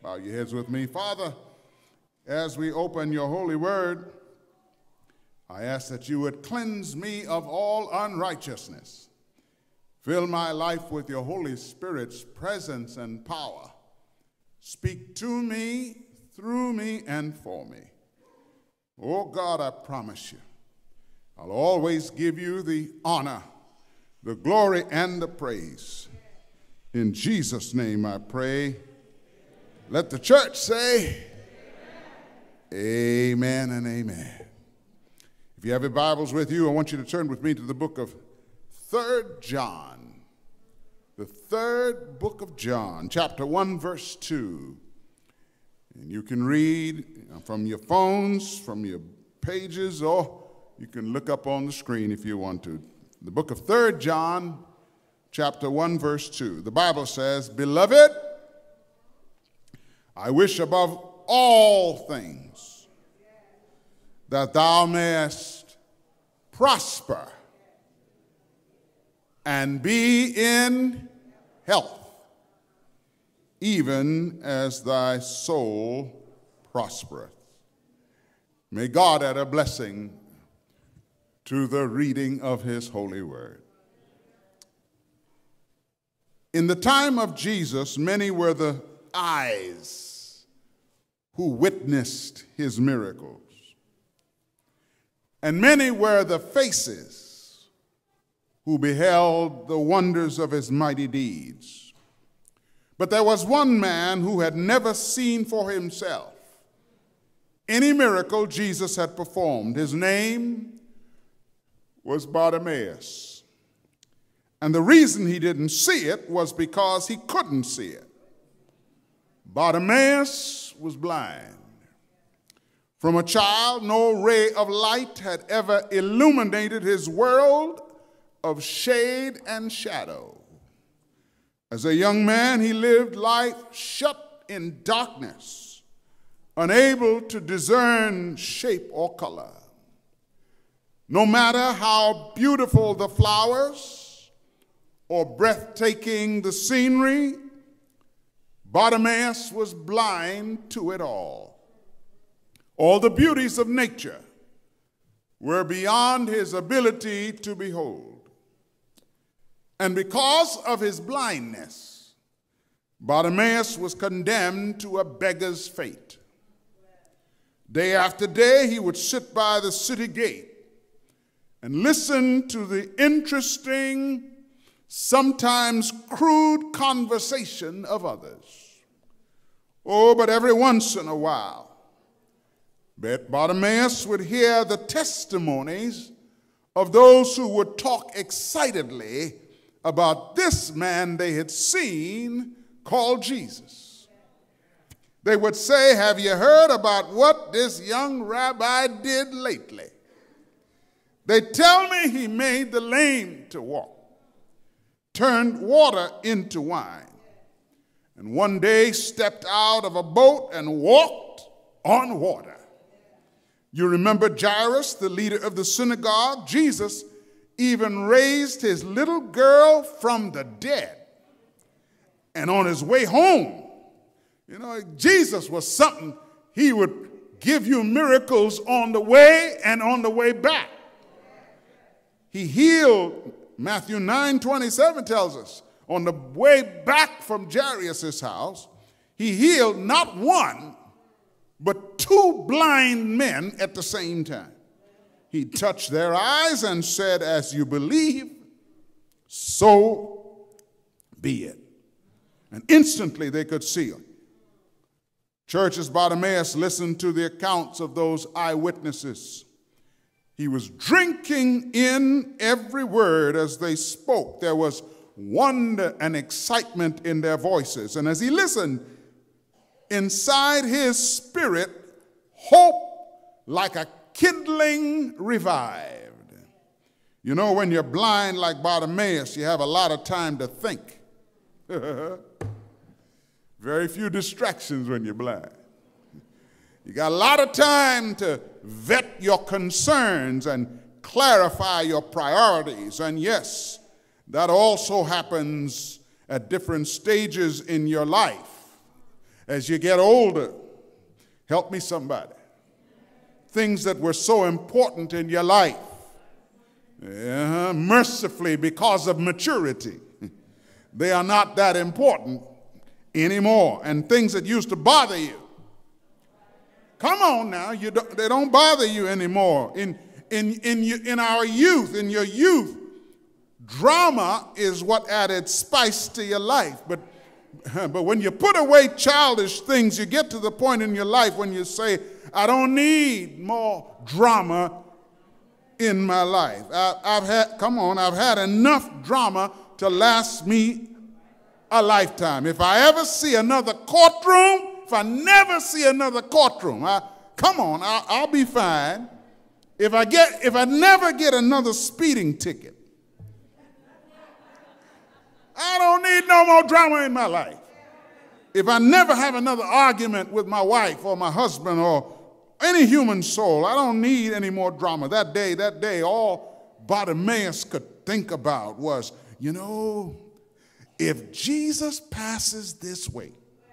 Bow your heads with me. Father, as we open your holy word, I ask that you would cleanse me of all unrighteousness. Fill my life with your Holy Spirit's presence and power. Speak to me, through me, and for me. Oh God, I promise you, I'll always give you the honor, the glory, and the praise. In Jesus' name I pray. Let the church say, amen and amen. If you have your Bibles with you, I want you to turn with me to the book of 3 John. The third book of John, chapter 1, verse 2. And you can read from your phones, from your pages, or you can look up on the screen if you want to. The book of 3 John, chapter 1, verse 2. The Bible says, "Beloved, I wish above all things that thou mayest prosper and be in health, even as thy soul prospereth." May God add a blessing to the reading of his holy word. In the time of Jesus, many were the eyes who witnessed his miracles, and many were the faces who beheld the wonders of his mighty deeds. But there was one man who had never seen for himself any miracle Jesus had performed. His name was Bartimaeus. And the reason he didn't see it was because he couldn't see it. Bartimaeus was blind. From a child, no ray of light had ever illuminated his world of shade and shadow. As a young man, he lived life shut in darkness, unable to discern shape or color. No matter how beautiful the flowers or breathtaking the scenery, Bartimaeus was blind to it all. All the beauties of nature were beyond his ability to behold. And because of his blindness, Bartimaeus was condemned to a beggar's fate. Day after day, he would sit by the city gate and listen to the interesting, sometimes crude conversation of others. Oh, but every once in a while, Bartimaeus would hear the testimonies of those who would talk excitedly about this man they had seen called Jesus. They would say, "Have you heard about what this young rabbi did lately? They tell me he made the lame to walk, turned water into wine, and one day stepped out of a boat and walked on water." You remember Jairus, the leader of the synagogue? Jesus even raised his little girl from the dead. And on his way home, Jesus was something. He would give you miracles on the way and on the way back. He healed, Matthew 9:27 tells us, on the way back from Jairus' house, he healed not one, but 2 blind men at the same time. He touched their eyes and said, "As you believe, so be it." And instantly they could see him. Churches, Bartimaeus listened to the accounts of those eyewitnesses. He was drinking in every word as they spoke. There was wonder and excitement in their voices. And as he listened, inside his spirit, hope like a kindling revived. You know, when you're blind like Bartimaeus, you have a lot of time to think. Very few distractions when you're blind. You got a lot of time to vet your concerns and clarify your priorities. And yes, that also happens at different stages in your life. As you get older, help me somebody. Things that were so important in your life, mercifully, because of maturity, they are not that important anymore. And things that used to bother you, come on now, they don't bother you anymore. In our youth, in your youth, drama is what added spice to your life. But when you put away childish things, you get to the point in your life when you say, I don't need more drama in my life. I've had enough drama to last me a lifetime. If I ever see another courtroom, if I never see another courtroom, I'll be fine. If I never get another speeding ticket, I don't need no more drama in my life. If I never have another argument with my wife or my husband or any human soul, I don't need any more drama. That day, all Bartimaeus could think about was, if Jesus passes this way,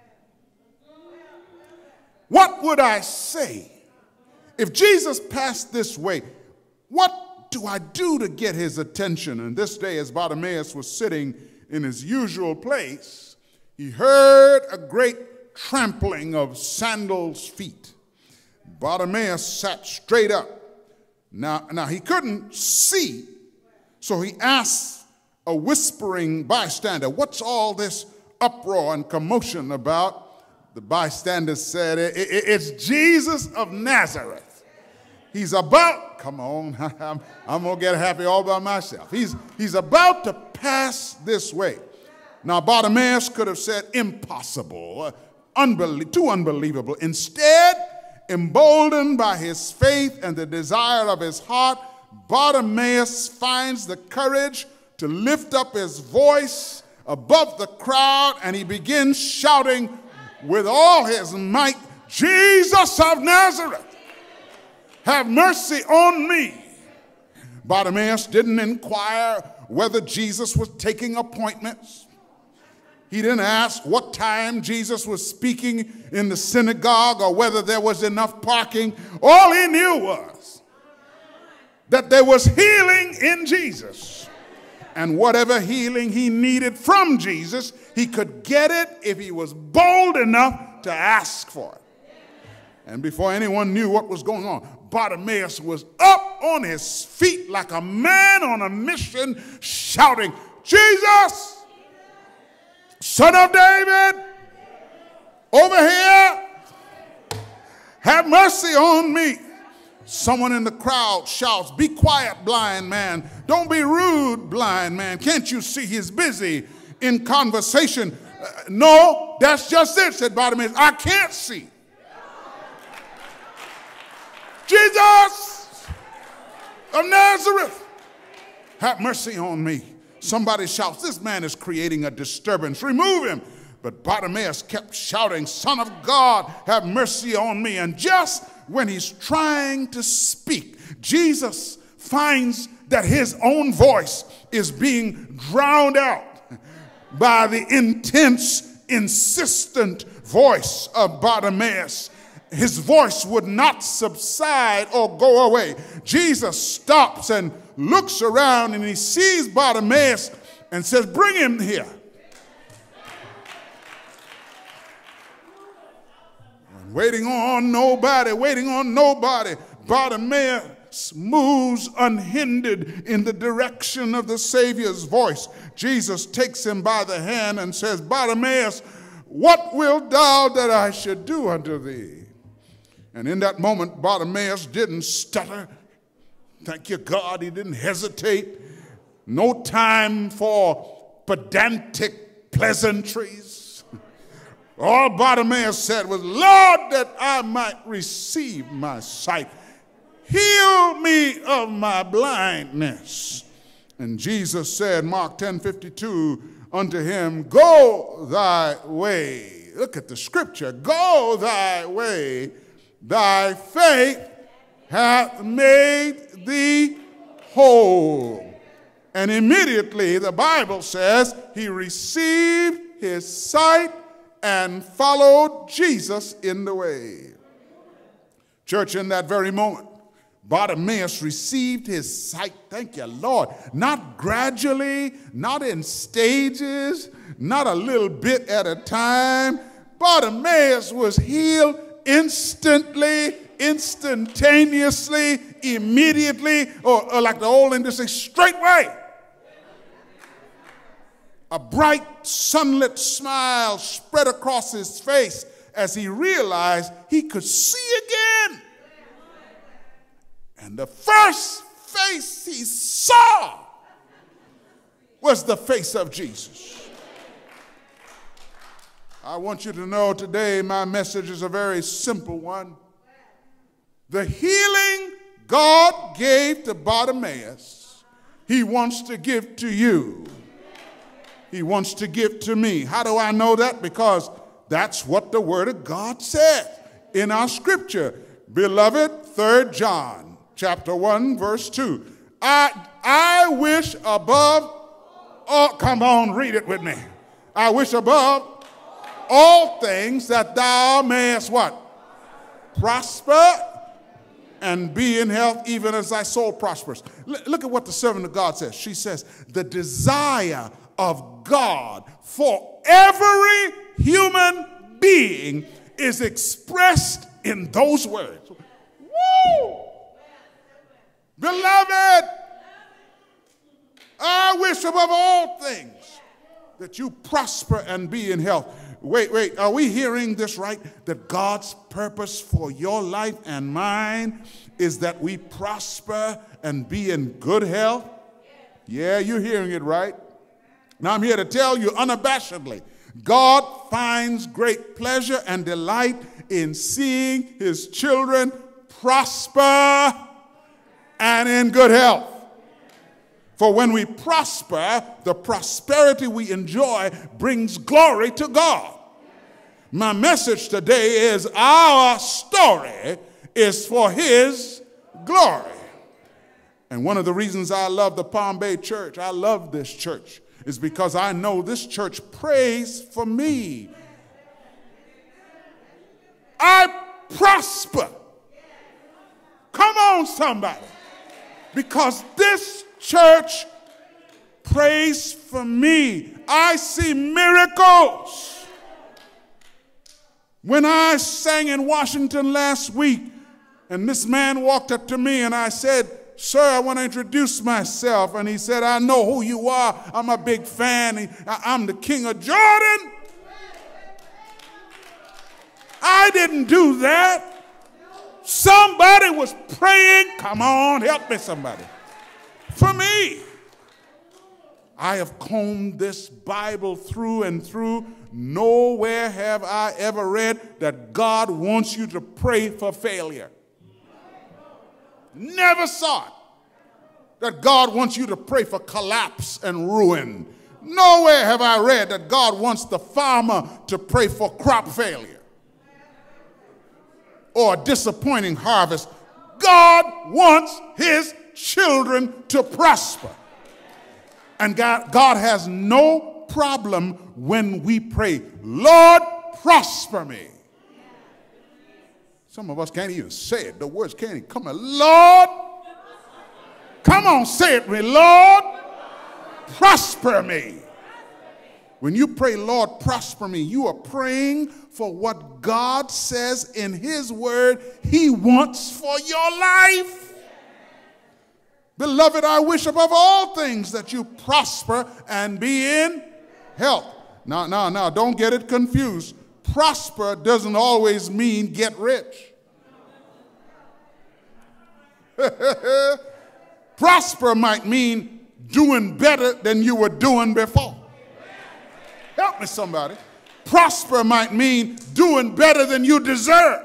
what would I say? If Jesus passed this way, what do I do to get his attention? And this day, as Bartimaeus was sitting in his usual place, he heard a great trampling of sandals' feet. Bartimaeus sat straight up. Now he couldn't see, so he asked a whispering bystander, what's all this uproar and commotion about? The bystander said, it's Jesus of Nazareth. He's about, come on, I'm going to get happy all by myself. He's about to pass this way. Now, Bartimaeus could have said impossible, too unbelievable. Instead, emboldened by his faith and the desire of his heart, Bartimaeus finds the courage to lift up his voice above the crowd, and he begins shouting with all his might, Jesus of Nazareth, have mercy on me. Bartimaeus didn't inquire whether Jesus was taking appointments. He didn't ask what time Jesus was speaking in the synagogue or whether there was enough parking. All he knew was that there was healing in Jesus. And whatever healing he needed from Jesus, he could get it if he was bold enough to ask for it. And before anyone knew what was going on, Bartimaeus was up on his feet like a man on a mission, shouting, Jesus, Son of David, over here, have mercy on me. Someone in the crowd shouts, be quiet, blind man. Don't be rude, blind man. Can't you see he's busy in conversation? No, that's just it, said Bartimaeus. I can't see. Jesus of Nazareth, have mercy on me. Somebody shouts, this man is creating a disturbance. Remove him. But Bartimaeus kept shouting, Son of God, have mercy on me. And just when he's trying to speak, Jesus finds that his own voice is being drowned out by the intense, insistent voice of Bartimaeus. His voice would not subside or go away. Jesus stops and looks around, and he sees Bartimaeus and says, bring him here. Waiting on nobody, Bartimaeus moves unhindered in the direction of the Savior's voice. Jesus takes him by the hand and says, Bartimaeus, what wilt thou that I should do unto thee? And in that moment, Bartimaeus didn't stutter. Thank you, God, he didn't hesitate. No time for pedantic pleasantries. All Bartimaeus said was, Lord, that I might receive my sight. Heal me of my blindness. And Jesus said, Mark 10:52, unto him, go thy way. Look at the scripture. Go thy way. Thy faith hath made thee whole. And immediately, the Bible says, he received his sight and followed Jesus in the way. Church, in that very moment, Bartimaeus received his sight, thank you, Lord, not gradually, not in stages, not a little bit at a time. Bartimaeus was healed instantly, instantaneously, immediately, or like the old English say, straightway. A bright, sunlit smile spread across his face as he realized he could see again. And the first face he saw was the face of Jesus. I want you to know today my message is a very simple one. The healing God gave to Bartimaeus, he wants to give to you. He wants to give to me. How do I know that? Because that's what the Word of God said in our scripture. Beloved, 3 John chapter 1, verse 2. I wish above all, come on, read it with me. I wish above all things that thou mayest what? Prosper and be in health even as thy soul prospers. Look at what the servant of God says. She says, the desire of God for every human being is expressed in those words. Woo! Beloved, I wish above all things that you prosper and be in health. Wait, are we hearing this right? That God's purpose for your life and mine is that we prosper and be in good health? Yeah, you're hearing it right. Now I'm here to tell you unabashedly, God finds great pleasure and delight in seeing his children prosper and in good health. For when we prosper, the prosperity we enjoy brings glory to God. My message today is our story is for his glory. And one of the reasons I love the Palm Bay Church, I love this church, is because I know this church prays for me. I prosper. Come on, somebody. Because this church prays for me. I see miracles. When I sang in Washington last week, and this man walked up to me and I said, sir, I want to introduce myself. And he said, I know who you are. I'm a big fan. I'm the King of Jordan. I didn't do that. Somebody was praying. Come on, help me, somebody. For me. I have combed this Bible through and through. Nowhere have I ever read that God wants you to pray for failure. Never saw it. That God wants you to pray for collapse and ruin. Nowhere have I read that God wants the farmer to pray for crop failure or a disappointing harvest. God wants his children to prosper. And God has no problem when we pray, Lord, prosper me. Some of us can't even say it. The words can't even come out. Lord, come on, say it with me. Lord, prosper me. When you pray, Lord, prosper me, you are praying for what God says in his word he wants for your life. Beloved, I wish above all things that you prosper and be in health. Now, don't get it confused. Prosper doesn't always mean get rich. Prosper might mean doing better than you were doing before. Help me, somebody. Prosper might mean doing better than you deserve.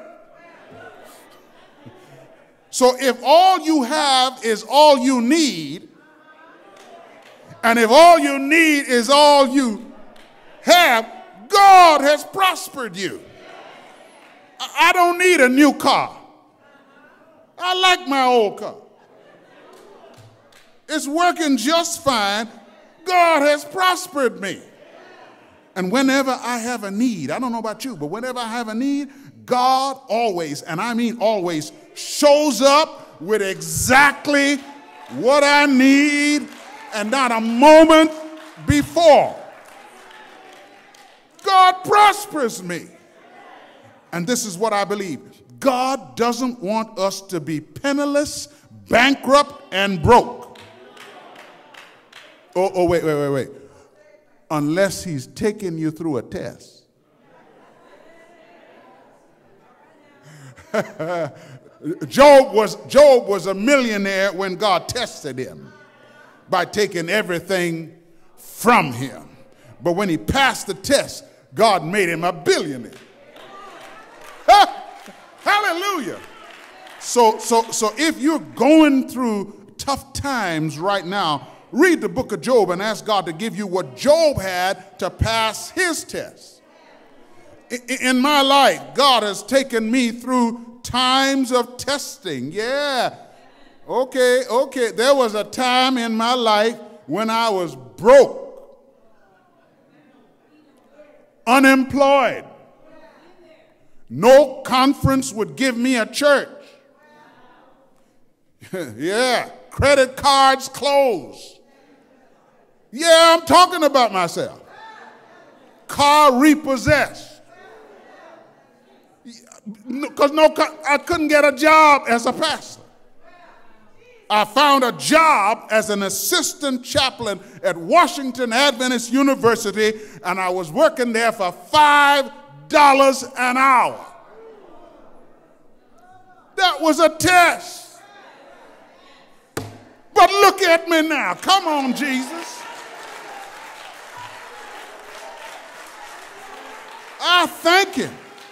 So if all you have is all you need, and if all you need is all you have, God has prospered you. I don't need a new car. I like my old car. It's working just fine. God has prospered me. And whenever I have a need, I don't know about you, but whenever I have a need, God always, and I mean always, shows up with exactly what I need and not a moment before. God prospers me. And this is what I believe. God doesn't want us to be penniless, bankrupt, and broke. Oh, wait. Unless he's taking you through a test. Job was a millionaire when God tested him by taking everything from him. But when he passed the test, God made him a billionaire. Hallelujah. So if you're going through tough times right now, read the book of Job and ask God to give you what Job had to pass his test. In my life, God has taken me through times of testing. Yeah. Okay. There was a time in my life when I was broke, unemployed. No conference would give me a church. Yeah. Credit cards closed. Yeah, I'm talking about myself. Car repossessed. Because I couldn't get a job as a pastor. I found a job as an assistant chaplain at Washington Adventist University, and I was working there for $5 an hour. That was a test. But look at me now. Come on, Jesus. I thank him.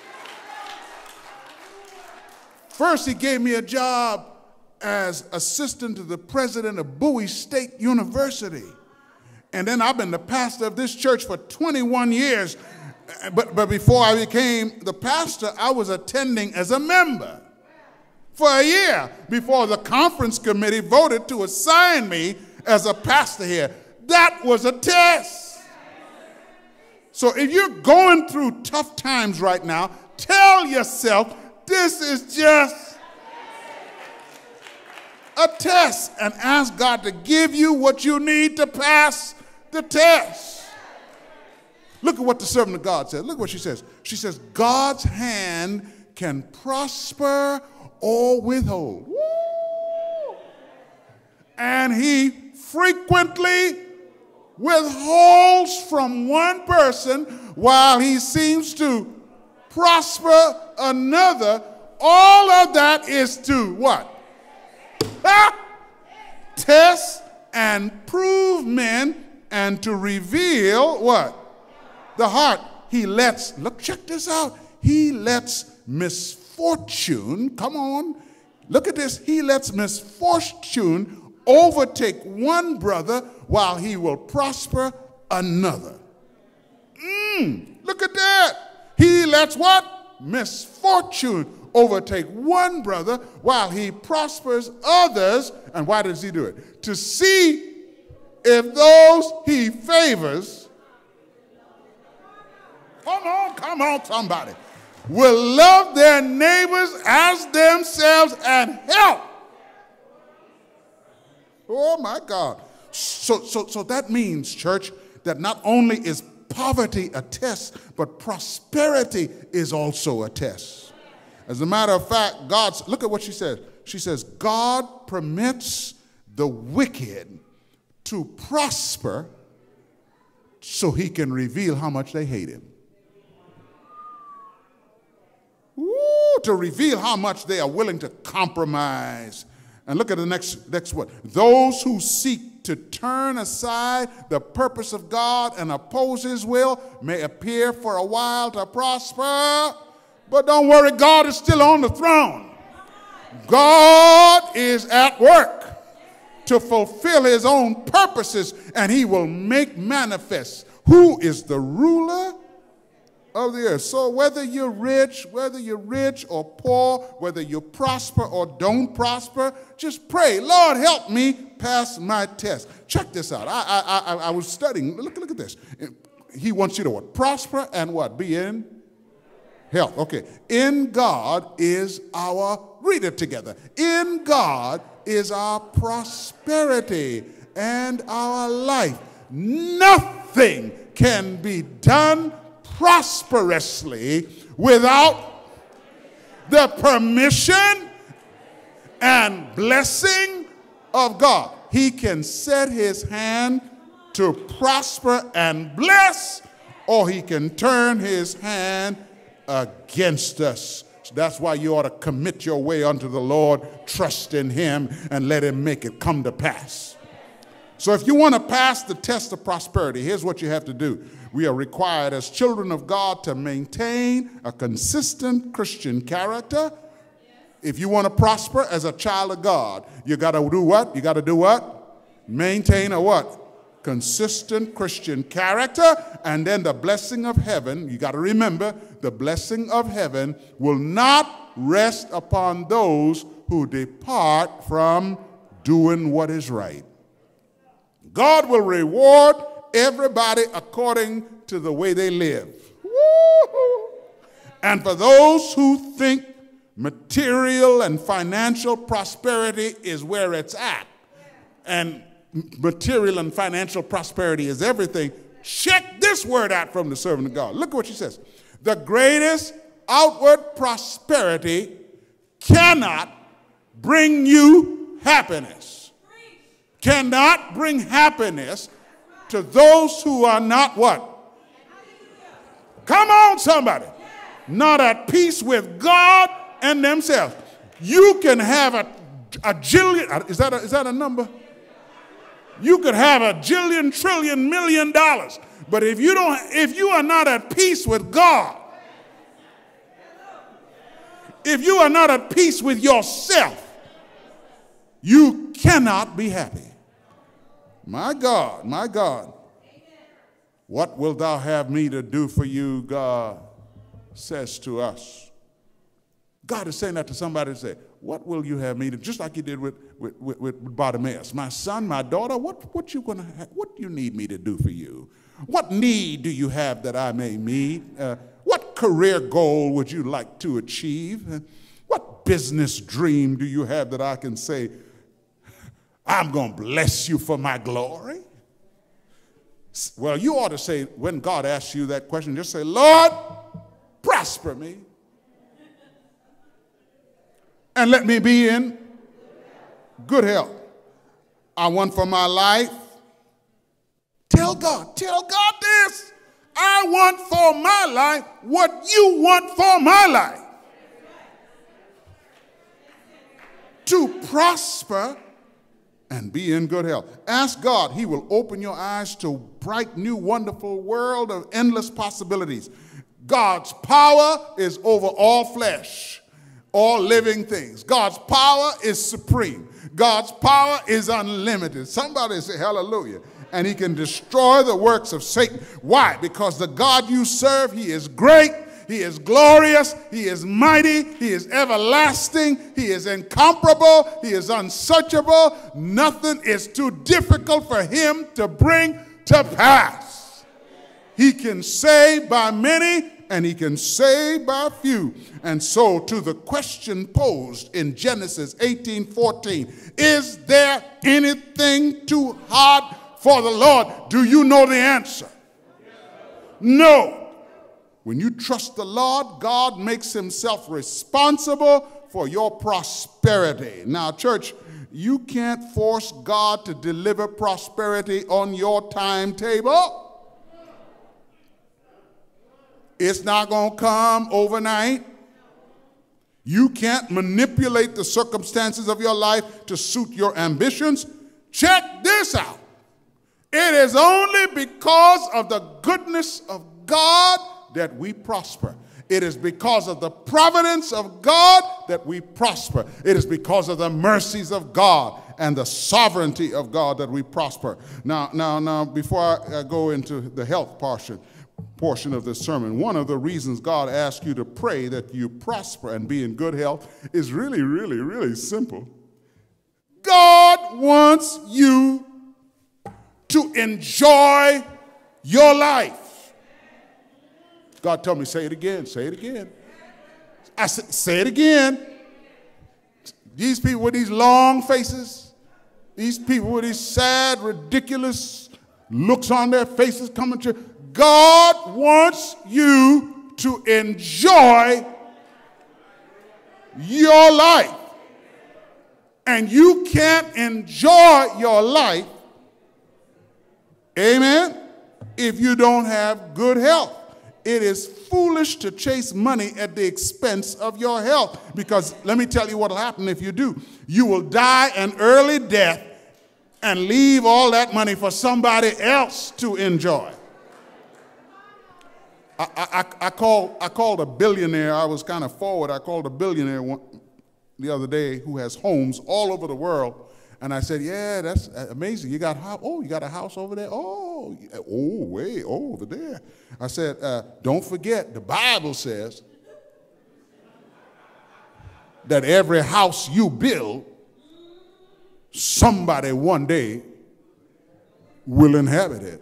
First, he gave me a job as assistant to the president of Bowie State University. And then I've been the pastor of this church for 21 years. But before I became the pastor, I was attending as a member for a year before the conference committee voted to assign me as a pastor here. That was a test. So if you're going through tough times right now, tell yourself this is just a test and ask God to give you what you need to pass the test. Look at what the servant of God says. Look what she says. She says, God's hand can prosper or withhold. Woo! And he frequently withholds from one person while he seems to prosper another. All of that is to what? Test and prove men and to reveal what? The heart. He lets, look, check this out. He lets misfortune, come on, look at this. He lets misfortune overtake one brother while he will prosper another. Look at that. He lets what? Misfortune overtake one brother while he prospers others. And why does he do it? To see if those he favors, come on, somebody, will love their neighbors as themselves and help. Oh my God. So that means, church, that not only is poverty a test, but prosperity is also a test. As a matter of fact, look at what she says. She says, God permits the wicked to prosper so he can reveal how much they hate him. To reveal how much they are willing to compromise. And look at the next one. Those who seek to turn aside the purpose of God and oppose his will may appear for a while to prosper. But don't worry, God is still on the throne. God is at work to fulfill his own purposes, and he will make manifest who is the ruler of the earth. So whether you're rich or poor, whether you prosper or don't prosper, just pray, Lord, help me pass my test. Check this out. I was studying. Look at this. he wants you to what? Prosper and what? Be in health. Okay. In God is our, read it together. In God is our prosperity and our life. Nothing can be done prosperously without the permission and blessing of God. He can set his hand to prosper and bless, or he can turn his hand against us. That's why you ought to commit your way unto the Lord, trust in him, and let him make it come to pass. So if you want to pass the test of prosperity, here's what you have to do. We are required as children of God to maintain a consistent Christian character. If you want to prosper as a child of God, you got to do what? You got to do what? Maintain a what? Consistent Christian character. And then the blessing of heaven, you got to remember, the blessing of heaven will not rest upon those who depart from doing what is right. God will reward everybody according to the way they live. Woo-hoo. And for those who think material and financial prosperity is where it's at, and material and financial prosperity is everything, check this word out from the servant of God. Look at what she says. The greatest outward prosperity cannot bring you happiness. Cannot bring happiness to those who are not what? Come on, somebody. Not at peace with God and themselves. You can have a jillion, is that a number? You could have a jillion, trillion, $1,000,000. But if you are not at peace with God, if you are not at peace with yourself, you cannot be happy. My God, my God. What wilt thou have me to do for you, God says to us. God is saying that to somebody to say, what will you have me to, just like he did with Bartimaeus. My son, my daughter, what you need me to do for you? What need do you have that I may meet? What career goal would you like to achieve? What business dream do you have that I can say, I'm going to bless you for my glory? Well, you ought to say, when God asks you that question, just say, Lord, prosper me and let me be in good health. I want for my life. Tell God this. I want for my life what you want for my life. To prosper and be in good health. Ask God. He will open your eyes to a bright, new, wonderful world of endless possibilities. God's power is over all flesh, all living things. God's power is supreme. God's power is unlimited. Somebody say hallelujah. And he can destroy the works of Satan. Why? Because the God you serve, he is great. He is glorious, he is mighty, he is everlasting, he is incomparable, he is unsearchable. Nothing is too difficult for him to bring to pass. He can save by many and he can save by few. And so to the question posed in Genesis 18:14, is there anything too hard for the Lord? Do you know the answer? No. When you trust the Lord, God makes himself responsible for your prosperity. Now, church, you can't force God to deliver prosperity on your timetable. It's not going to come overnight. You can't manipulate the circumstances of your life to suit your ambitions. Check this out. It is only because of the goodness of God that we prosper. It is because of the providence of God that we prosper. It is because of the mercies of God and the sovereignty of God that we prosper. Now, before I go into the health portion of this sermon, one of the reasons God asks you to pray that you prosper and be in good health is really, really, really simple. God wants you to enjoy your life. God told me, say it again, say it again. I said, say it again. These people with these long faces, these people with these sad, ridiculous looks on their faces coming to God wants you to enjoy your life. And you can't enjoy your life, amen, if you don't have good health. It is foolish to chase money at the expense of your health, because let me tell you what will happen if you do. You will die an early death and leave all that money for somebody else to enjoy. I called a billionaire. I was kind of forward. I called a billionaire the other day who has homes all over the world. And I said, yeah, that's amazing. You got a house over there? Oh, way over there. I said, don't forget, the Bible says that every house you build, somebody one day will inhabit it.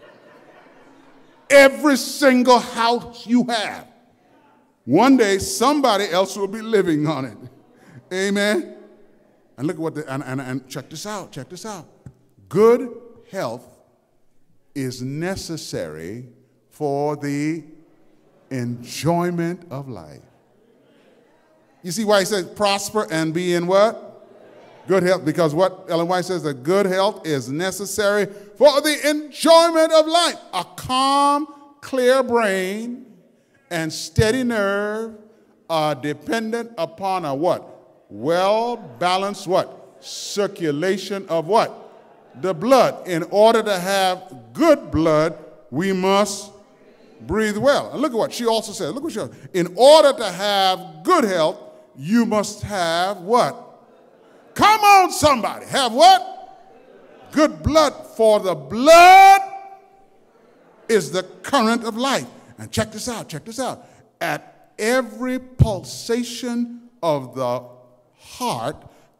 Every single house you have, one day somebody else will be living on it. Amen. And look at what and check this out, check this out. Good health is necessary for the enjoyment of life. You see why he says prosper and be in what? Good health. Because what Ellen White says, that good health is necessary for the enjoyment of life. A calm, clear brain and steady nerve are dependent upon a what? Well-balanced what? Circulation of what? The blood. In order to have good blood, we must breathe well. And look at what she also says. Look what she says. In order to have good health, you must have what? Come on, somebody. Have what? Good blood. For the blood is the current of life. And check this out, check this out. At every pulsation of the heart,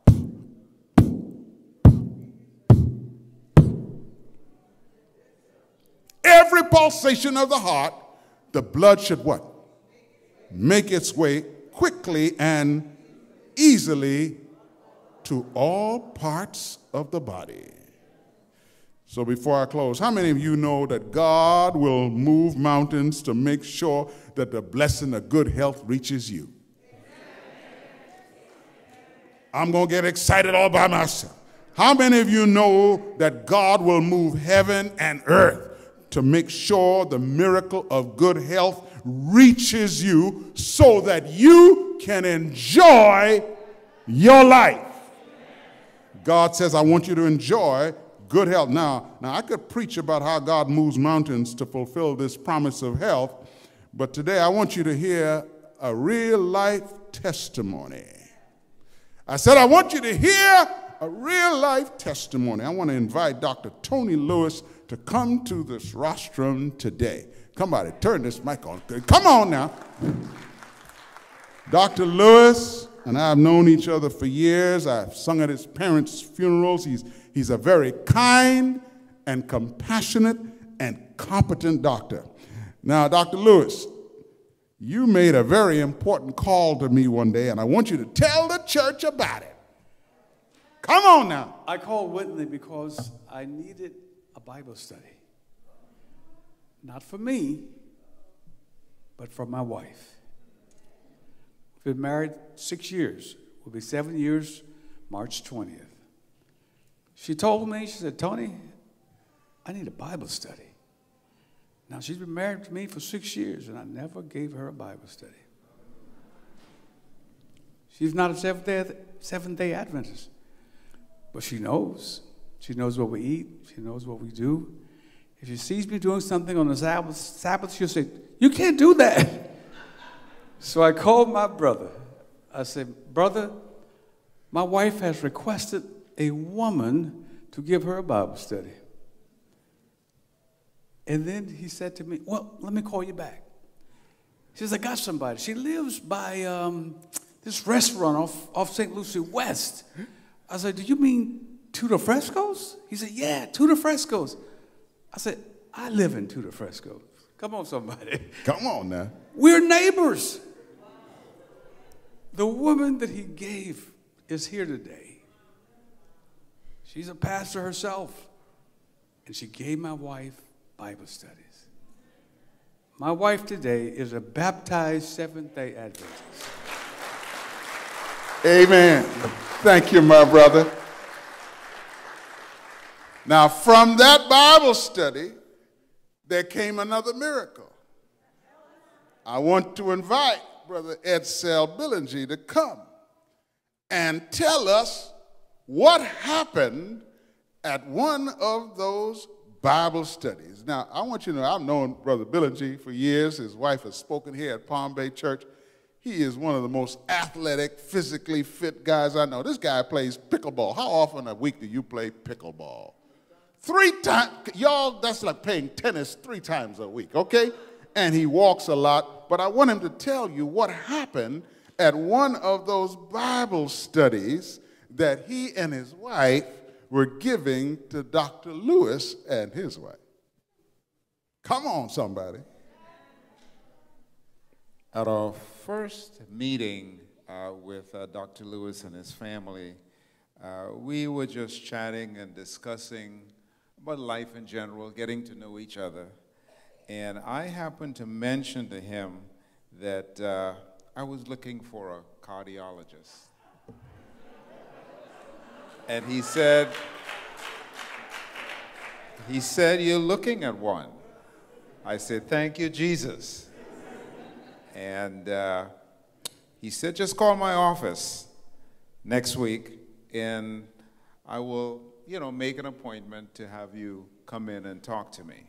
every pulsation of the heart, the blood should what? Make its way quickly and easily to all parts of the body. So before I close, how many of you know that God will move mountains to make sure that the blessing of good health reaches you? I'm going to get excited all by myself. How many of you know that God will move heaven and earth to make sure the miracle of good health reaches you so that you can enjoy your life? God says, I want you to enjoy good health. Now, I could preach about how God moves mountains to fulfill this promise of health, but today I want you to hear a real life testimony. I said, I want you to hear a real life testimony. I want to invite Dr. Tony Lewis to come to this rostrum today. Somebody turn this mic on. Come on now. Dr. Lewis and I have known each other for years. I've sung at his parents' funerals. He's a very kind and compassionate and competent doctor. Now, Dr. Lewis, you made a very important call to me one day, and I want you to tell the church about it. Come on now. I called Whitney because I needed a Bible study. Not for me, but for my wife. We've been married 6 years. We'll be 7 years, March 20th. She told me, she said, Tony, I need a Bible study. Now, she's been married to me for 6 years, and I never gave her a Bible study. She's not a Seventh-day Adventist, but she knows. She knows what we eat. She knows what we do. If she sees me doing something on the Sabbath, she'll say, you can't do that. So I called my brother. I said, brother, my wife has requested a woman to give her a Bible study. And then he said to me, well, let me call you back. He says, I got somebody. She lives by this restaurant off St. Lucie West. I said, do you mean Tudor Frescoes? He said, yeah, Tudor Frescoes. I said, I live in Tudor Frescoes. Come on, somebody. Come on now. We're neighbors. The woman that he gave is here today. She's a pastor herself. And she gave my wife Bible studies. My wife today is a baptized Seventh-day Adventist. Amen. Thank you, my brother. Now, from that Bible study, there came another miracle. I want to invite Brother Edsel Billinger to come and tell us what happened at one of those Bible studies. Now, I want you to know, I've known Brother Billinger for years. His wife has spoken here at Palm Bay Church. He is one of the most athletic, physically fit guys I know. This guy plays pickleball. How often a week do you play pickleball? 3 times. Y'all, that's like playing tennis 3 times a week, okay? And he walks a lot. But I want him to tell you what happened at one of those Bible studies that he and his wife were giving to Dr. Lewis and his wife. Come on, somebody. At our first meeting with Dr. Lewis and his family, we were just chatting and discussing about life in general, getting to know each other. And I happened to mention to him that I was looking for a cardiologist. And he said, "You're looking at one." I said, "Thank you, Jesus." And he said, "Just call my office next week, and I will, make an appointment to have you come in and talk to me."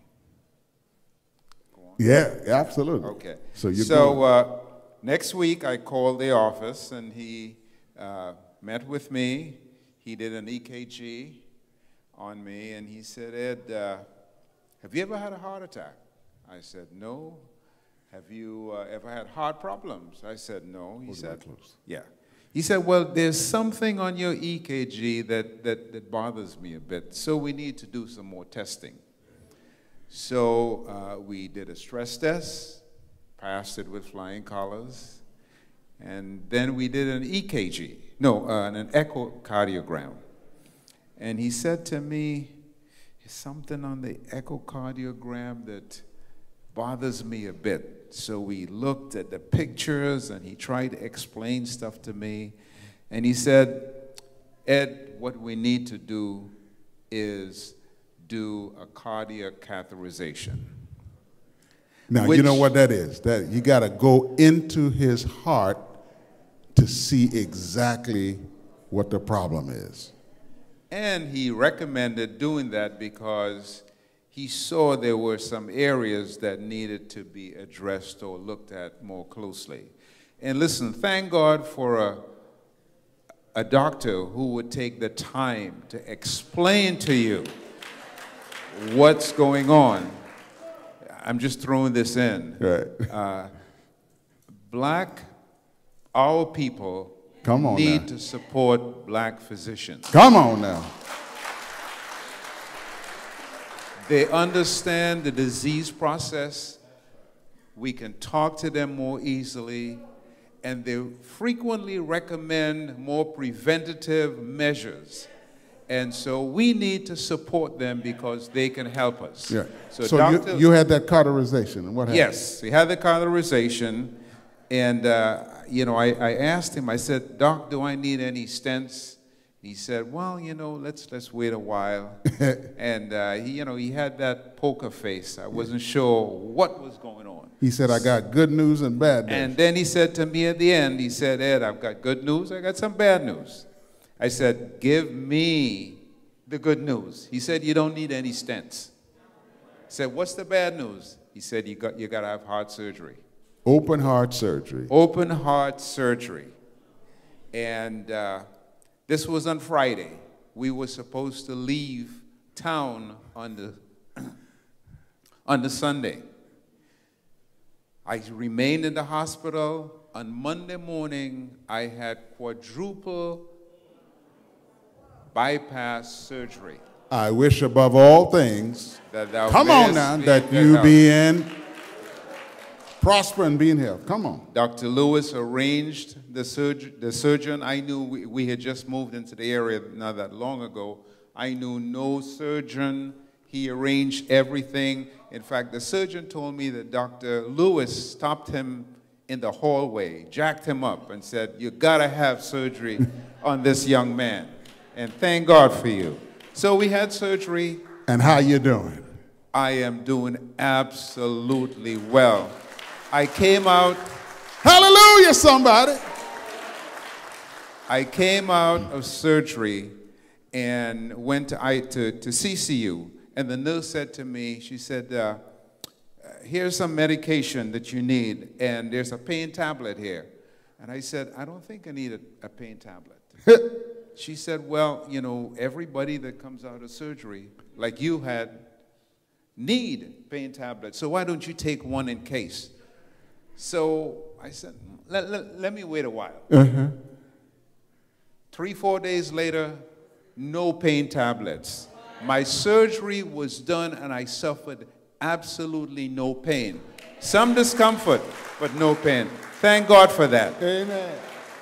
Yeah, absolutely. Okay. So next week I called the office, and he met with me. He did an EKG on me, and he said, "Ed, have you ever had a heart attack?" I said, "No." "Have you ever had heart problems?" I said, "No." He said, "Yeah." He said, "Well, there's something on your EKG that bothers me a bit, so we need to do some more testing." So we did a stress test, passed it with flying colors, and then we did an EKG, an echocardiogram. And he said to me, "There's something on the echocardiogram that bothers me a bit." So we looked at the pictures, and he tried to explain stuff to me. And he said, "Ed, what we need to do is do a cardiac catheterization." now, you know what that is? That you got to go into his heart to see exactly what the problem is. And he recommended doing that because he saw there were some areas that needed to be addressed or looked at more closely. And listen, thank God for a doctor who would take the time to explain to you what's going on. I'm just throwing this in. Right. Our people need to support black physicians. Come on now. They understand the disease process. We can talk to them more easily, and they frequently recommend more preventative measures. And so we need to support them because they can help us. Yeah. So you had that cauterization, and what happened? Yes, we had the cauterization, and I asked him. I said, "Doc, do I need any stents?" He said, "Well, let's wait a while." And he had that poker face. I wasn't sure what was going on. He said, "I got good news and bad news." And then he said to me at the end, he said, "Ed, I've got good news. I got some bad news." I said, "Give me the good news." He said, "You don't need any stents." I said, "What's the bad news?" He said, you got to have heart surgery. Open heart surgery. Open heart surgery. And this was on Friday. We were supposed to leave town on the Sunday. I remained in the hospital. On Monday morning, I had quadruple bypass surgery. I wish above all things, that thou come on mayest now, be that in you health. be in prosper and be in health. Come on. Dr. Lewis arranged the surgeon. I knew we had just moved into the area not that long ago. I knew no surgeon. He arranged everything. In fact, the surgeon told me that Dr. Lewis stopped him in the hallway, jacked him up, and said, "You gotta have surgery on this young man." And thank God for you. So we had surgery. And how you doing? I am doing absolutely well. I came out. Hallelujah, somebody. I came out of surgery and went to CCU. And the nurse said to me, she said, here's some medication that you need, and there's a pain tablet here. And I said, I don't think I need a pain tablet. She said, well, you know, everybody that comes out of surgery, like you had, need pain tablets. So why don't you take one in case? So I said, let me wait a while. 3-4 days later, no pain tablets. My surgery was done and I suffered absolutely no pain. Some discomfort, but no pain. Thank God for that. Amen.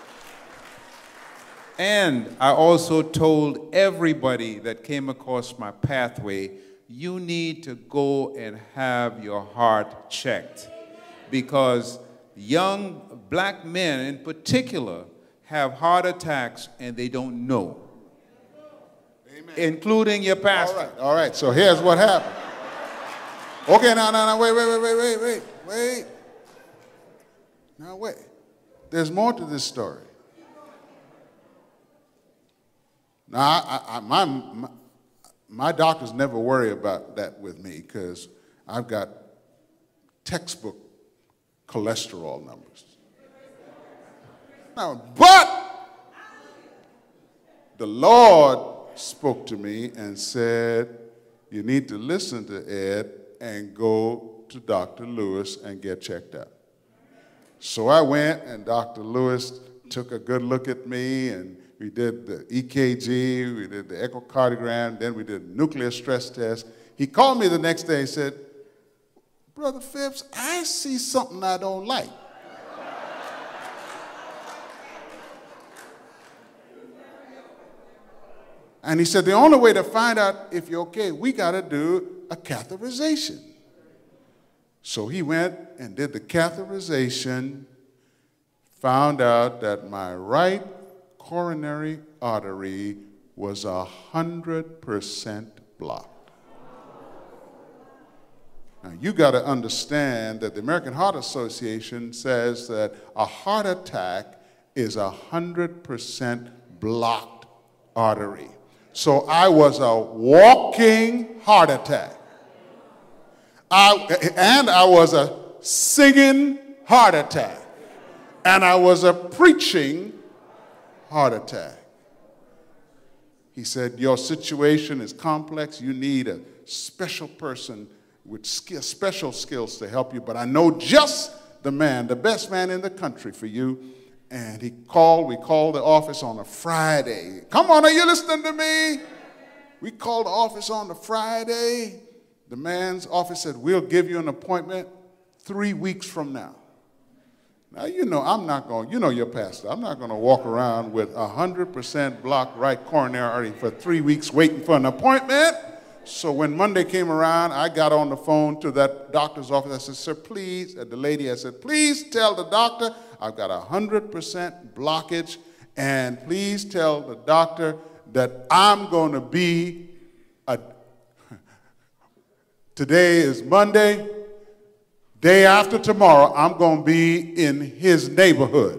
And I also told everybody that came across my pathway, you need to go and have your heart checked. Because young black men in particular have heart attacks and they don't know. Amen. Including your pastor. All right. So here's what happened. Okay, now, wait. Now, wait. There's more to this story. Now, my doctors never worry about that with me because I've got textbook cholesterol numbers. Now, but the Lord spoke to me and said, you need to listen to Ed and go to Dr. Lewis and get checked out. So I went, and Dr. Lewis took a good look at me, and we did the EKG, we did the echocardiogram, then we did nuclear stress test. He called me the next day and said, Brother Phipps, I see something I don't like. And he said, the only way to find out if you're okay, we got to do a catheterization. So he went and did the catheterization, found out that my right coronary artery was 100% blocked. Now, you got to understand that the American Heart Association says that a heart attack is 100% blocked artery. So I was a walking heart attack. I was a singing heart attack. And I was a preaching heart attack. He said, your situation is complex. You need a special person with special skills to help you. But I know just the man, the best man in the country for you. And we called the office on a Friday. Come on, are you listening to me? We called the office on the Friday. The man's office said, we'll give you an appointment 3 weeks from now. Now, you know, your pastor. I'm not going to walk around with 100% blocked right coronary artery for 3 weeks waiting for an appointment. So when Monday came around, I got on the phone to that doctor's office. I said, sir, please, the lady, I said, please tell the doctor I've got 100% blockage, and please tell the doctor that I'm going to be, today is Monday, day after tomorrow, I'm going to be in his neighborhood,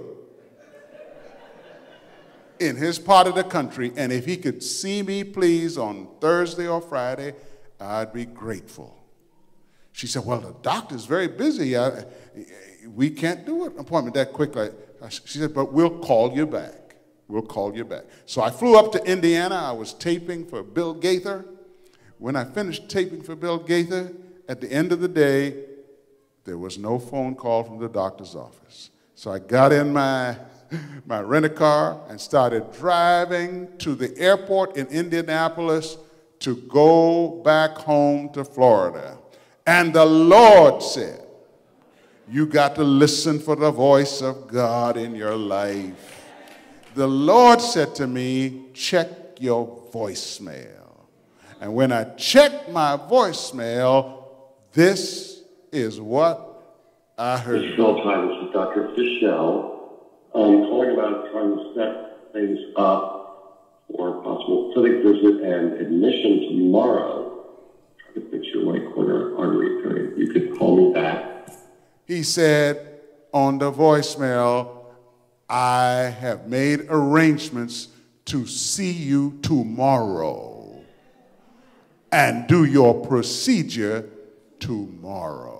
in his part of the country, and if he could see me, please, on Thursday or Friday, I'd be grateful. She said, well, the doctor's very busy. We can't do an appointment that quickly. She said, but we'll call you back. We'll call you back. So I flew up to Indiana. I was taping for Bill Gaither. When I finished taping for Bill Gaither, at the end of the day, there was no phone call from the doctor's office. So I got in my rent-a-car and started driving to the airport in Indianapolis to go back home to Florida. And the Lord said, You got to listen for the voice of God in your life. The Lord said to me, check your voicemail. And when I checked my voicemail, this is what I heard. Mr. Phillips, hi, this is Dr. Fischel. I'm calling about trying to set things up for a possible clinic visit and admission tomorrow. Trying to fix your right corner artery period. You could call me back. He said on the voicemail, I have made arrangements to see you tomorrow and do your procedure tomorrow.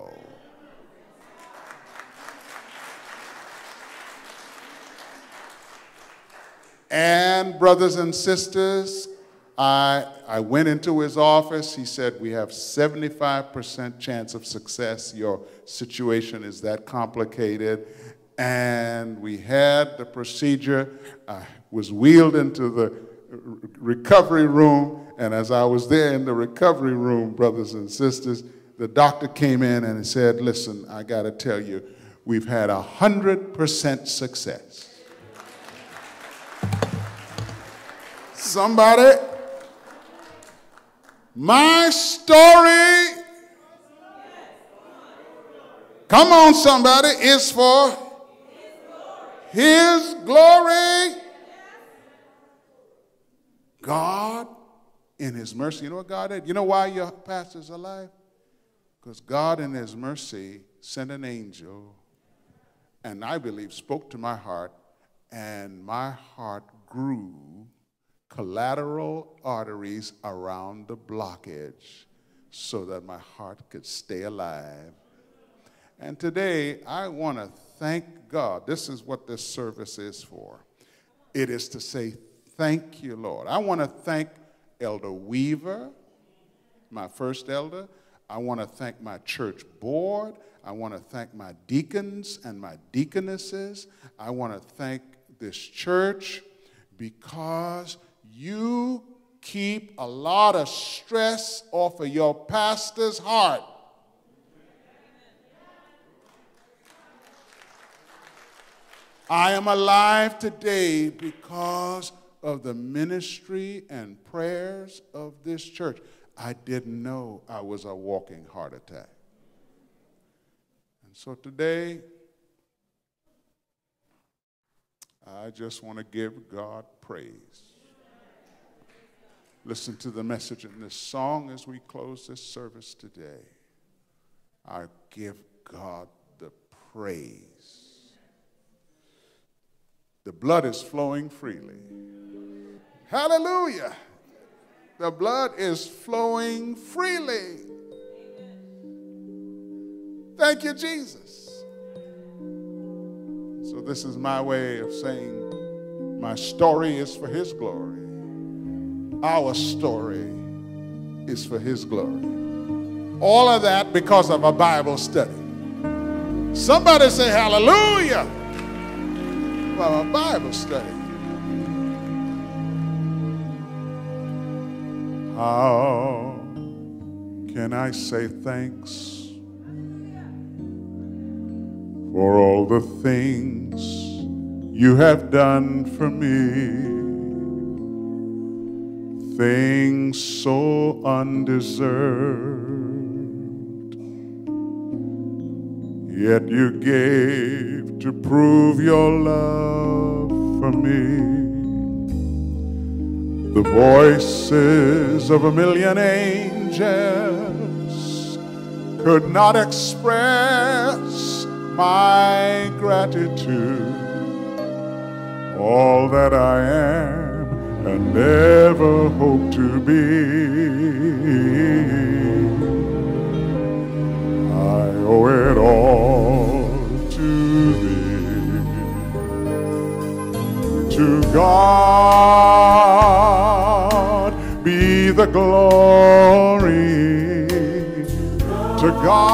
And brothers and sisters, I went into his office. He said, we have 75% chance of success. Your situation is that complicated. And we had the procedure. I was wheeled into the recovery room. And as I was there in the recovery room, brothers and sisters, the doctor came in and he said, listen, I got to tell you, we've had 100% success. Somebody, my story, come on somebody, is for His glory. God, in His mercy, you know what God did? You know why your pastor's alive? Because God in His mercy sent an angel, and I believe spoke to my heart, and my heart grew collateral arteries around the blockage so that my heart could stay alive. And today, I want to thank God. This is what this service is for. It is to say, thank you, Lord. I want to thank Elder Weaver, my first elder. I want to thank my church board. I want to thank my deacons and my deaconesses. I want to thank this church because you keep a lot of stress off of your pastor's heart. I am alive today because of the ministry and prayers of this church. I didn't know I was a walking heart attack. And so today, I just want to give God praise. Listen to the message in this song as we close this service today. I give God the praise. The blood is flowing freely. Hallelujah. The blood is flowing freely. Thank you, Jesus. So this is my way of saying my story is for His glory. Our story is for His glory. All of that because of a Bible study. Somebody say hallelujah. Well, a Bible study. How can I say thanks for all the things you have done for me? Things so undeserved, yet you gave to prove your love for me. The voices of a million angels could not express my gratitude. All that I am and ever hope to be, I owe it all to Thee. To God be the glory. To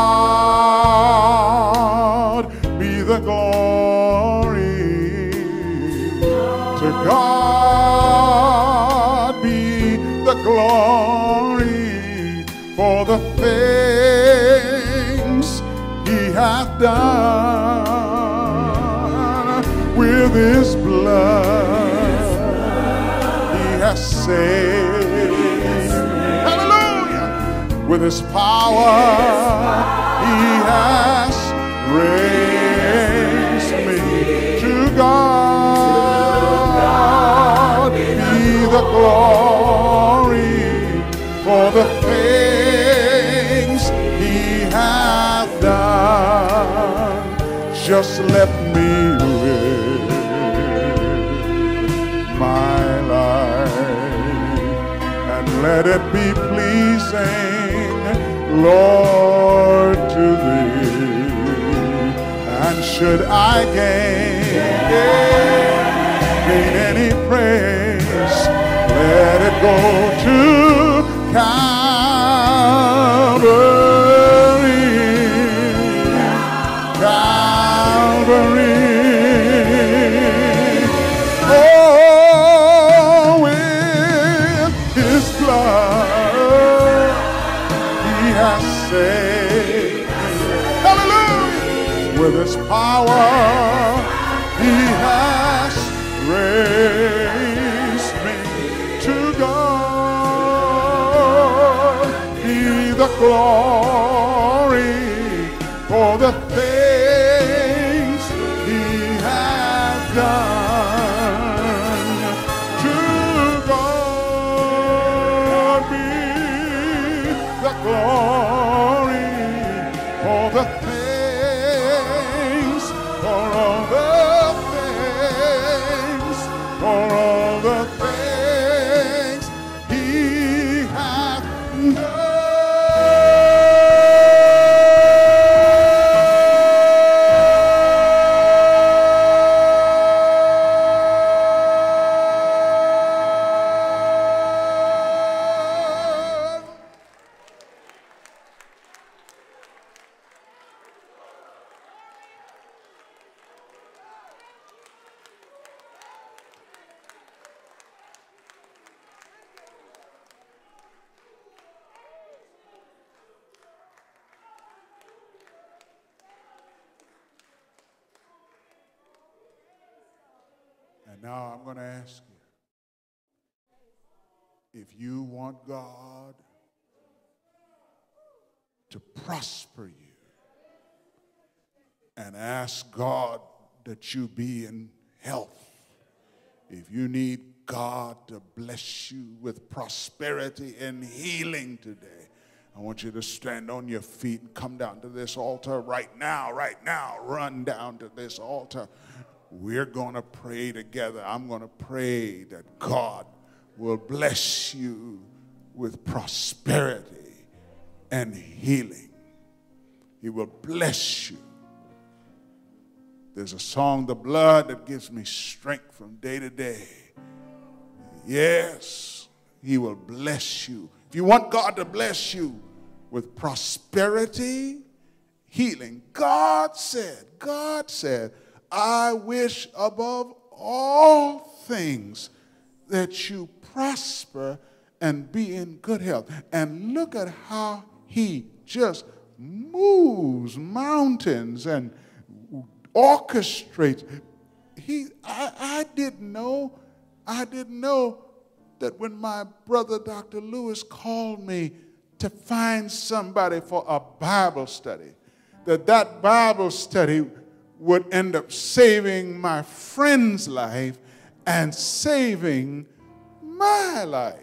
God be the glory. To God be the glory for the things He hath done. has saved. Hallelujah. With his power, he has raised me. To God be the glory for the things he hath done. Just let me live my life and let it be pleasing, Lord, to thee. And should I gain any praise, let it go to Calvary. Calvary. Oh, with his blood he has saved. Hallelujah. With his power he has raised me. To God be the glory for the things he hath done. To God be the glory for the things, for all the things, for all the things he hath done. And now I'm going to ask you, if you want God to prosper you, and ask God that you be in health, if you need God to bless you with prosperity and healing today, I want you to stand on your feet and come down to this altar right now, run down to this altar. We're going to pray together. I'm going to pray that God will bless you with prosperity and healing. He will bless you. There's a song, The Blood That Gives Me Strength from Day to Day. Yes, he will bless you. If you want God to bless you with prosperity, healing, God said, I wish above all things that you prosper and be in good health. And look at how he just moves mountains and orchestrates. I didn't know that when my brother Dr. Lewis called me to find somebody for a Bible study, that Bible study would end up saving my friend's life and saving my life.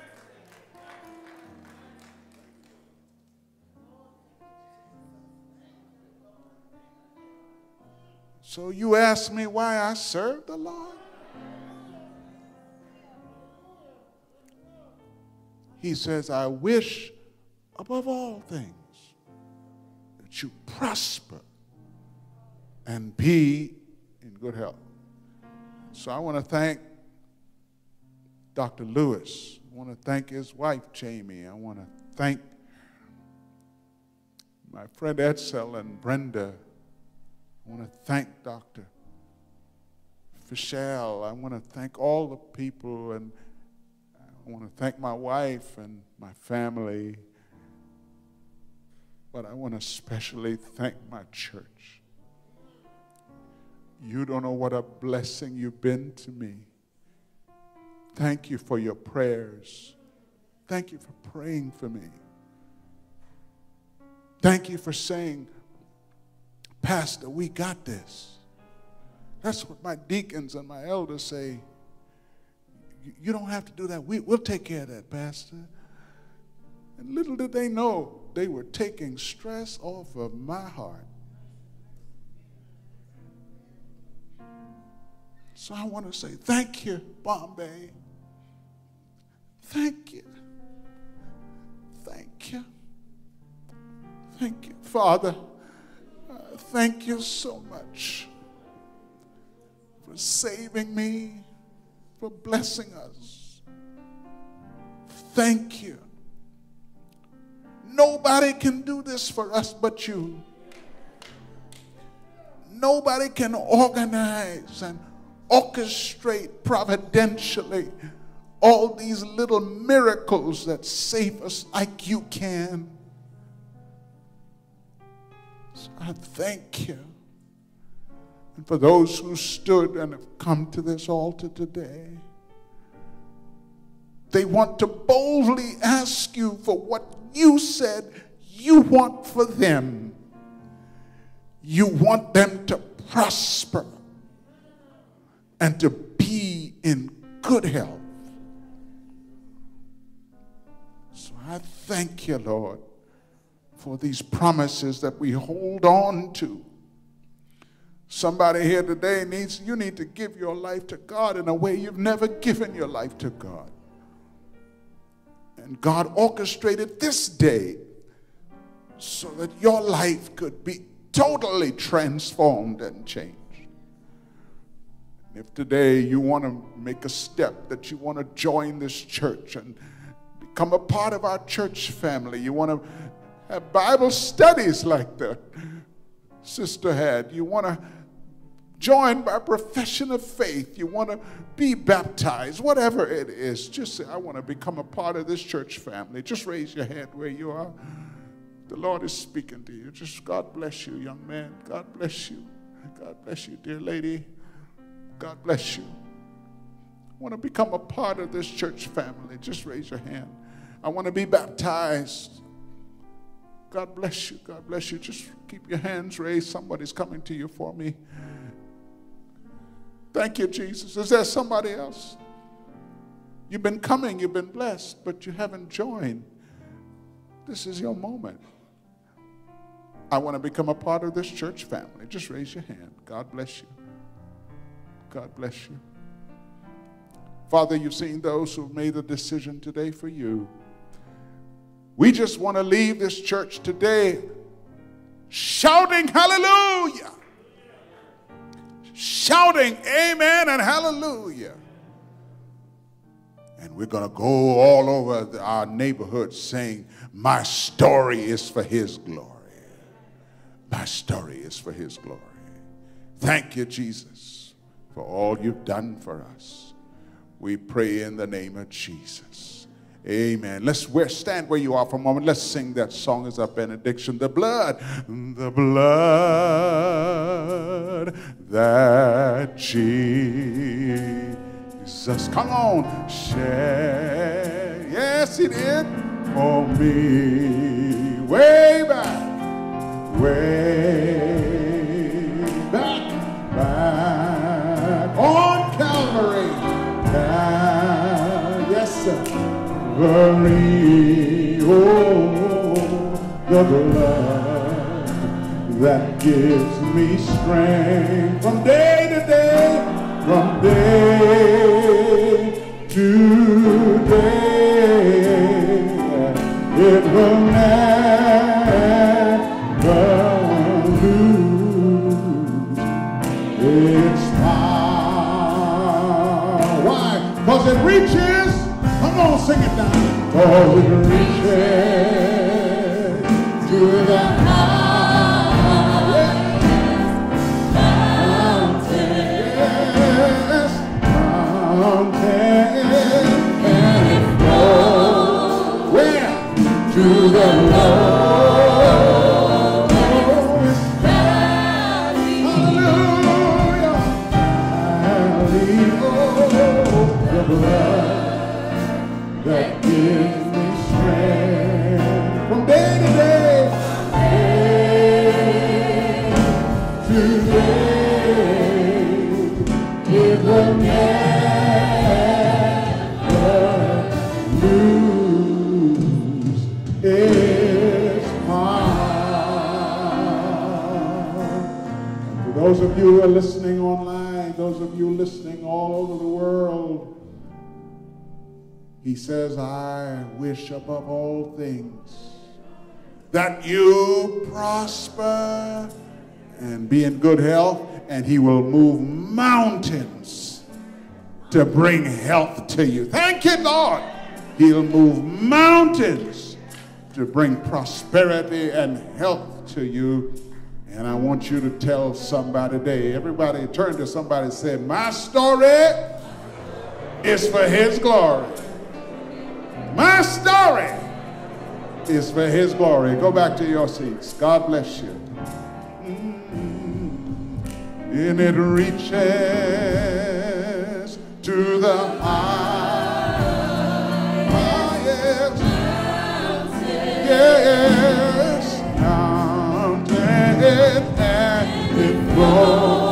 So you ask me why I serve the Lord? He says, I wish above all things that you prosper and be in good health. So I want to thank Dr. Lewis. I want to thank his wife, Jamie. I want to thank my friend Edsel and Brenda. I want to thank Dr. Fischel. I want to thank all the people, and I want to thank my wife and my family. But I want to especially thank my church. You don't know what a blessing you've been to me. Thank you for your prayers. Thank you for praying for me. Thank you for saying, Pastor, we got this. That's what my deacons and my elders say. You don't have to do that. We'll take care of that, Pastor. And little did they know, they were taking stress off of my heart. So I want to say, thank you, Bombay. Thank you. Thank you. Thank you, Father. Thank you so much for saving me, for blessing us. Thank you. Nobody can do this for us but you. Nobody can organize and orchestrate providentially all these little miracles that save us like you can. So I thank you. And for those who stood and have come to this altar today, they want to boldly ask you for what you said you want for them. You want them to prosper and to be in good health. So I thank you, Lord, for these promises that we hold on to. Somebody here today you need to give your life to God in a way you've never given your life to God. And God orchestrated this day so that your life could be totally transformed and changed. If today you want to make a step that you want to join this church and become a part of our church family, you want to have Bible studies like the sister had, you want to join by profession of faith, you want to be baptized, whatever it is, just say, I want to become a part of this church family. Just raise your hand where you are. The Lord is speaking to you. Just God bless you, young man. God bless you. God bless you, dear lady. God bless you. I want to become a part of this church family. Just raise your hand. I want to be baptized. God bless you. God bless you. Just keep your hands raised. Somebody's coming to you for me. Thank you, Jesus. Is there somebody else? You've been coming, you've been blessed, but you haven't joined. This is your moment. I want to become a part of this church family. Just raise your hand. God bless you. God bless you. Father, you've seen those who've made the decision today for you. We just want to leave this church today shouting hallelujah. Shouting amen and hallelujah. And we're going to go all over our neighborhood saying, my story is for his glory. My story is for his glory. Thank you, Jesus, for all you've done for us. We pray in the name of Jesus. Amen. Let's stand where you are for a moment. Let's sing that song as our benediction. The blood that Jesus, come on, shed. Yes, he did for me. Way back on Calvary. Yes, sir. Oh, the blood that gives me strength from day to day, from day to day. It will never lose its power. Why? Because it reaches. Come on, sing it now. Oh, it reaches to the highest mountain, yes, mountain, and it flows where? To the lowest valley. Hallelujah, valley, oh, the blood it will never lose its power. For those of you who are listening online, those of you listening all over the world, he says, I wish above all things that you prosper and be in good health, and he will move mountains to bring health to you. Thank you, Lord. He'll move mountains to bring prosperity and health to you. And I want you to tell somebody today, everybody turn to somebody and say, my story is for his glory. My story is for his glory. Go back to your seats. God bless you. And it reaches to the highest, yes, mountain, and it flows.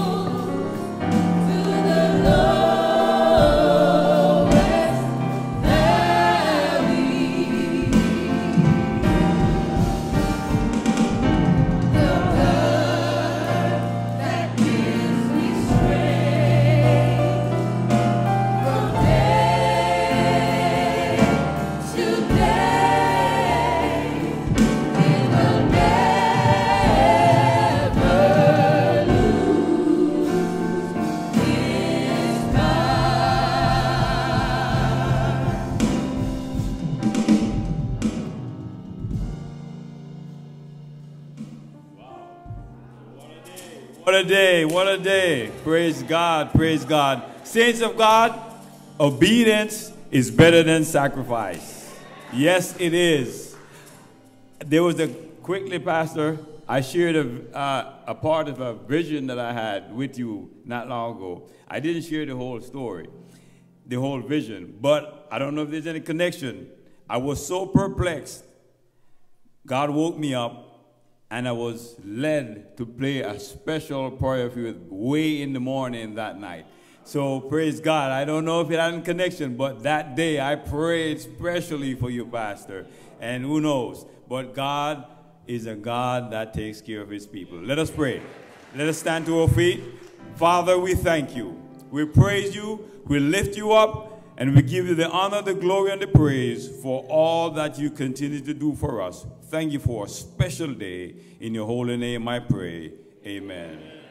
What a day, what a day. Praise God, praise God. Saints of God, obedience is better than sacrifice. Yes, it is. There was quickly, Pastor, I shared a part of a vision that I had with you not long ago. I didn't share the whole story, the whole vision, but I don't know if there's any connection. I was so perplexed. God woke me up, and I was led to play a special prayer for you way in the morning that night. So praise God. I don't know if it had a connection, but that day I prayed specially for you, Pastor. And who knows? But God is a God that takes care of his people. Let us pray. Let us stand to our feet. Father, we thank you. We praise you. We lift you up. And we give you the honor, the glory, and the praise for all that you continue to do for us. Thank you for a special day. In your holy name I pray. Amen.